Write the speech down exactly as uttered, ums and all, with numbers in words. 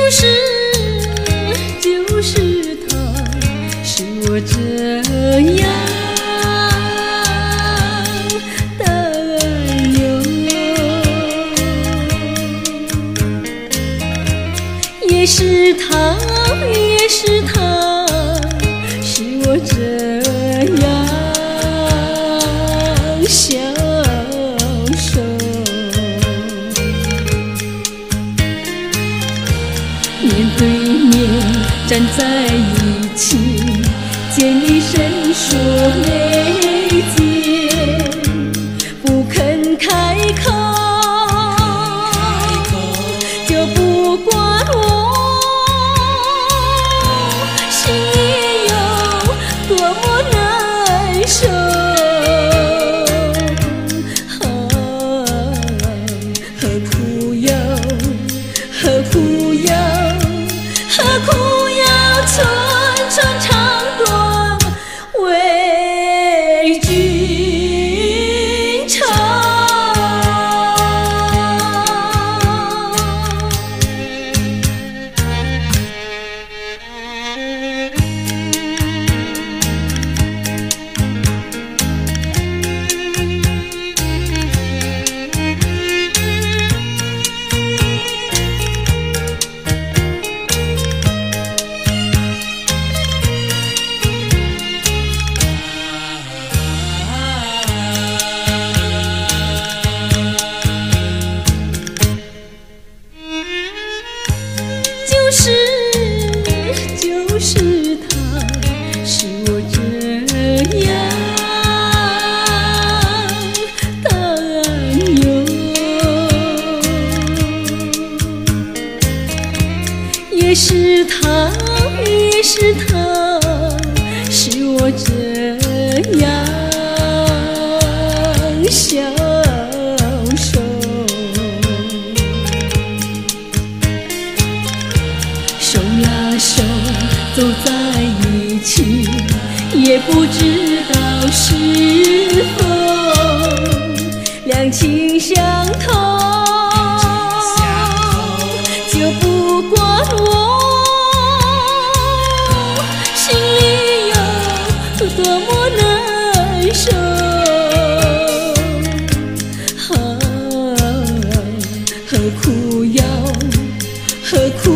就是就是他，使我这样担忧。也是他，也是他，使我这样消瘦。面对面站在一起，见你伸缩眉间，不肯开口，就不管我心里有多么难受。何苦要，何苦要，何苦要寸寸长短为君尝？就是就是他，使我这样担忧。也是他，也是他，使我这样消瘦。手拉手走在一起，也不知道是否两情相通，就不管我心里有多么难受。何苦要，何苦